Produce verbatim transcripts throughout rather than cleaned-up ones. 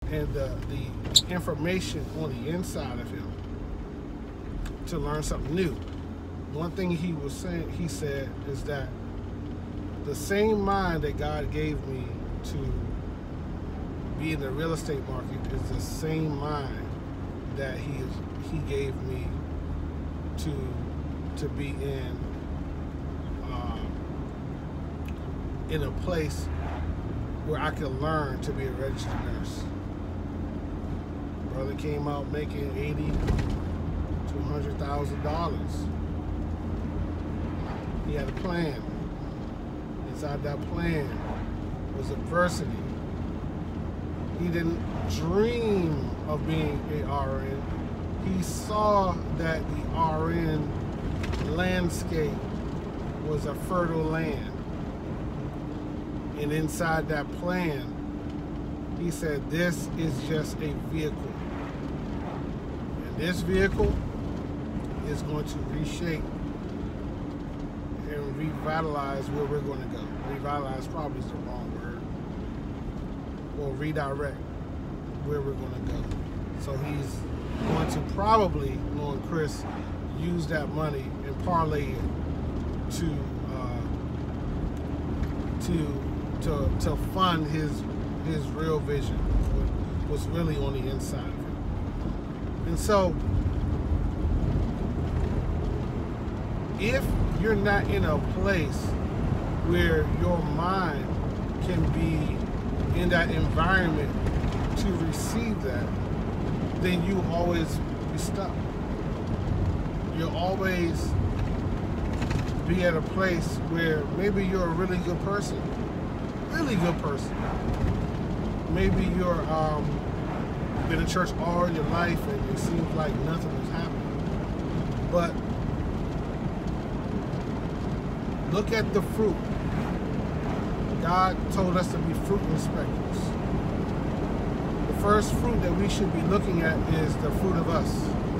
and the, the information on the inside of him to learn something new. One thing he was saying, he said, is that the same mind that God gave me to be in the real estate market is the same mind that he he gave me to to be in uh, in a place where I could learn to be a registered nurse. Brother came out making eighty to one hundred thousand dollars. He had a plan. Inside that plan was adversity. He didn't dream of being a R N. He saw that the R N landscape was a fertile land. And inside that plan, he said, this is just a vehicle. And this vehicle is going to reshape and revitalize where we're going to go. Revitalize probably is the wrong word. Or redirect where we're going to go. So he's going to probably, knowing Chris, use that money and parlay it to uh, to to to fund his his real vision, what's really on the inside of him. And so, if you're not in a place where your mind can be in that environment to receive that, then you always be stuck. You'll always be at a place where maybe you're a really good person, really good person. Maybe you're um, been in church all your life and it seems like nothing is happening. But look at the fruit. God told us to be fruit inspectors. The first fruit that we should be looking at is the fruit of us.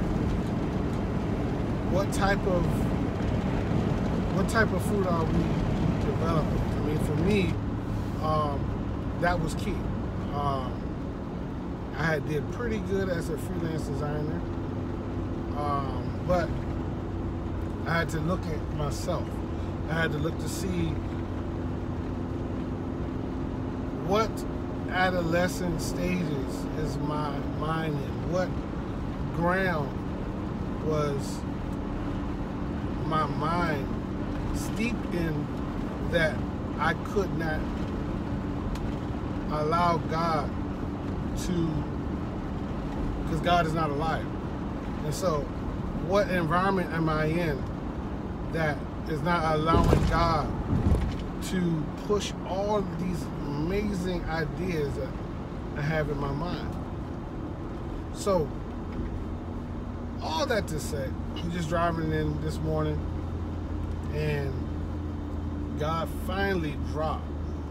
What type of what type of fruit are we developing? I mean, for me, um, that was key. Um, I had did pretty good as a freelance designer, um, but I had to look at myself. I had to look to see what adolescent stages is my mind in. What ground was my mind steeped in that I could not allow God to, because God is not a liar. And so what environment am I in that is not allowing God to push all of these amazing ideas that I have in my mind? So all that to say, I'm just driving in this morning and God finally dropped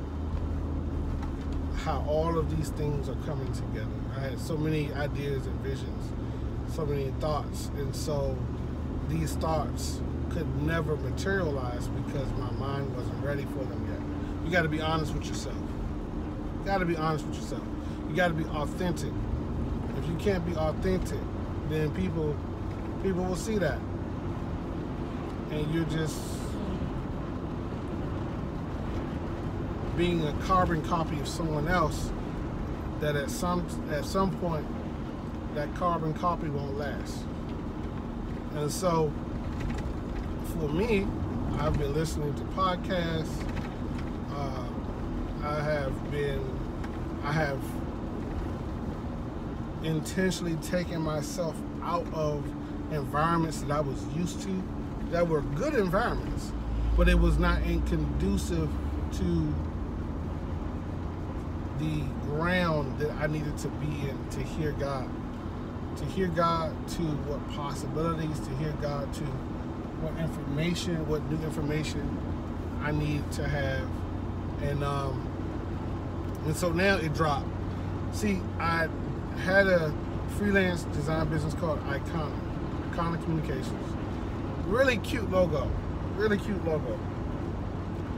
how all of these things are coming together. I had so many ideas and visions, so many thoughts, and so these thoughts could never materialize because my mind wasn't ready for them yet. You got to be honest with yourself. You got to be honest with yourself. You got to be authentic. If you can't be authentic, then people people will see that, and you're just being a carbon copy of someone else. That at some at some point, that carbon copy won't last. And so, for me, I've been listening to podcasts. Uh, I have been, I have intentionally taken myself out of environments that I was used to, that were good environments, but it was not conducive to the ground that I needed to be in to hear God. To hear God to what possibilities, to hear God to what information, what new information I need to have. And um, and so now it dropped. See, I had a freelance design business called Iconic, Iconic Communications. Really cute logo, really cute logo.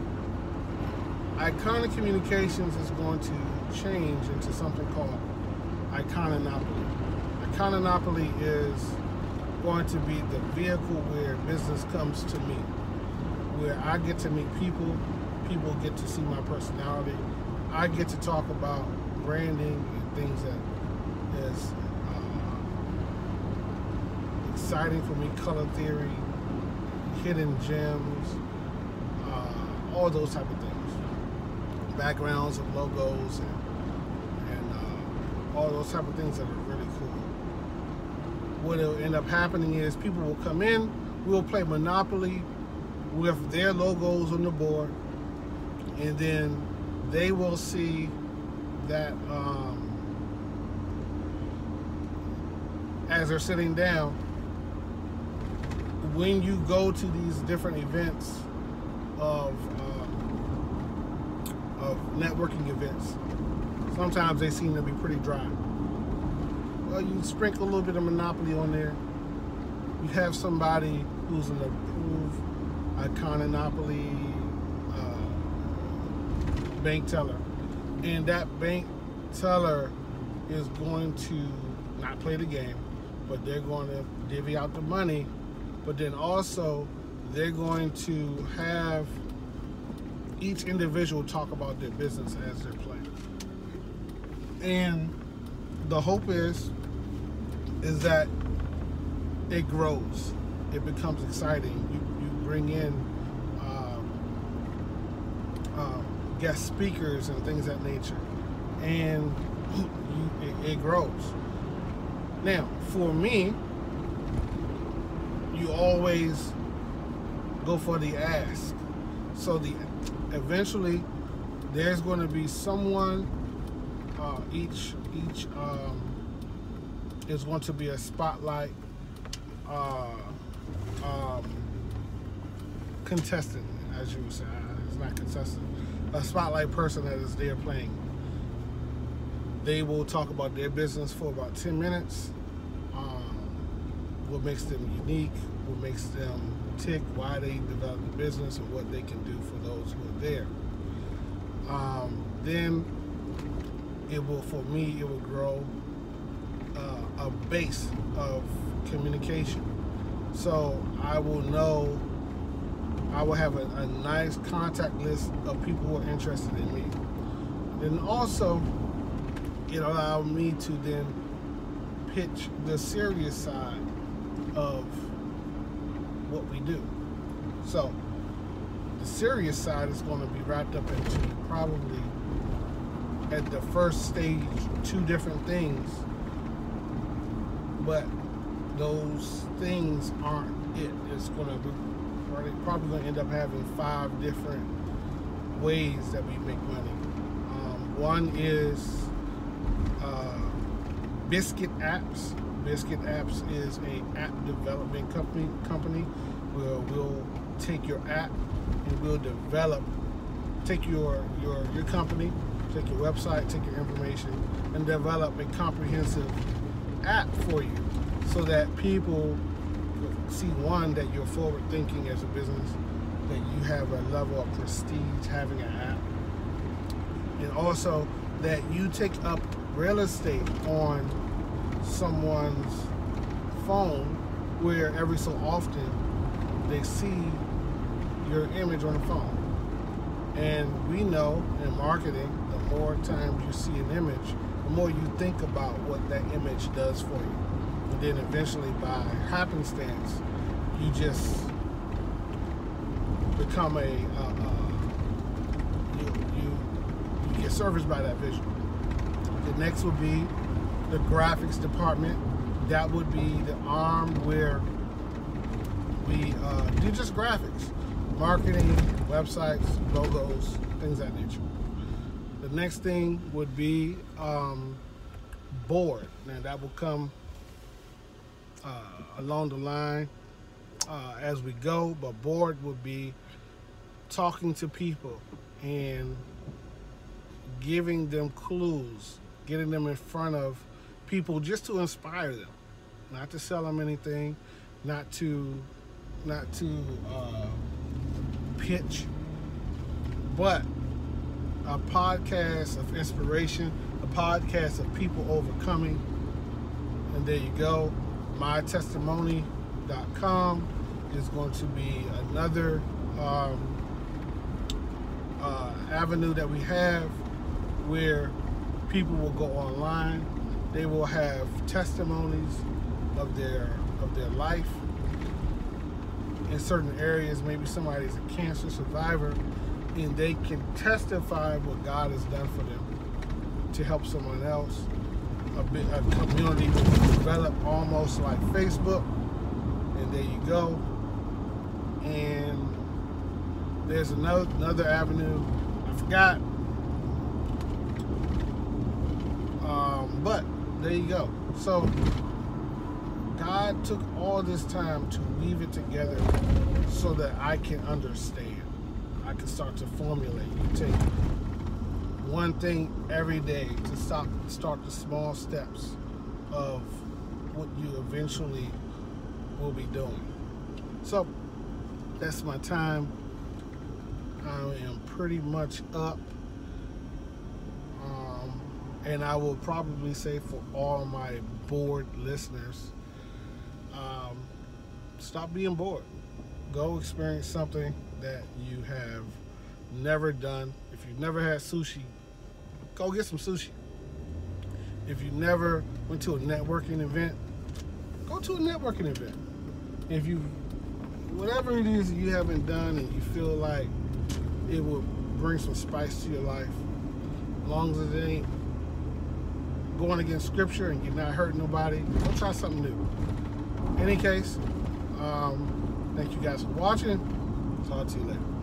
Iconic Communications is going to change into something called Icononopoly. Icononopoly is going to be the vehicle where business comes to me, where I get to meet people, people get to see my personality, I get to talk about branding and things that is uh, exciting for me, color theory, hidden gems, uh, all those type of things, backgrounds of logos and, and uh, all those type of things that are really cool. What will end up happening is people will come in, we'll play Monopoly with their logos on the board, and then they will see that um, as they're sitting down, when you go to these different events of, uh, of networking events, sometimes they seem to be pretty dry. Well, you sprinkle a little bit of Monopoly on there. You have somebody who's an approved Icononopoly uh, bank teller, and that bank teller is going to not play the game, but they're going to divvy out the money, but then also they're going to have each individual talk about their business as they're playing. And the hope is is that it grows, it becomes exciting. You, you bring in um, uh, guest speakers and things of that nature, and you, it, it grows. Now, for me, you always go for the ask. So the eventually there's going to be someone. Uh, each each um, is going to be a spotlight uh, um, contestant, as you would say. It's not contestant. A spotlight person that is there playing. They will talk about their business for about ten minutes. Um, what makes them unique, what makes them tick, why they develop the business, and what they can do for those who are there. Um, then it will, for me, it will grow uh, a base of communication. So I will know, I will have a, a nice contact list of people who are interested in me. Then also, it allowed me to then pitch the serious side of what we do. So the serious side is going to be wrapped up into probably at the first stage two different things, but those things aren't it. It's going to be probably going to end up having five different ways that we make money. Um, one is uh, Biscuit Apps. Biscuit Apps is a app development company company where we'll take your app and we'll develop, take your your your company, take your website, take your information, and develop a comprehensive app for you, so that people see, one, that you're forward thinking as a business, that you have a level of prestige having an app, and also that you take up real estate on someone's phone, where every so often they see your image on the phone. And we know in marketing, the more times you see an image, the more you think about what that image does for you. And then eventually, by happenstance, you just become a, uh, uh, you, you, you get serviced by that vision. The next would be the graphics department. That would be the arm where we uh, do just graphics, marketing, websites, logos, things of that nature. The next thing would be um, board. Now that will come uh, along the line uh, as we go, but board would be talking to people and giving them clues, getting them in front of people just to inspire them, not to sell them anything, not to not to uh, pitch, but a podcast of inspiration, a podcast of people overcoming. And there you go. my testimony dot com is going to be another um, uh, avenue that we have where people will go online. They will have testimonies of their of their life in certain areas. Maybe somebody's a cancer survivor, and they can testify what God has done for them to help someone else. A, bit, a community will develop almost like Facebook, and there you go. And there's another another avenue. I forgot, um, but there you go. So God took all this time to weave it together so that I can understand. I can start to formulate. You take one thing every day to stop, start the small steps of what you eventually will be doing. So that's my time. I am pretty much up. Um, and I will probably say for all my bored listeners, um, stop being bored. Go experience something that you have never done. If you've never had sushi, go get some sushi. If you never went to a networking event, go to a networking event. If you, whatever it is you haven't done and you feel like it will bring some spice to your life, as long as it ain't going against scripture and you're not hurting nobody, go try something new. In any case, um, thank you guys for watching. Talk to you later.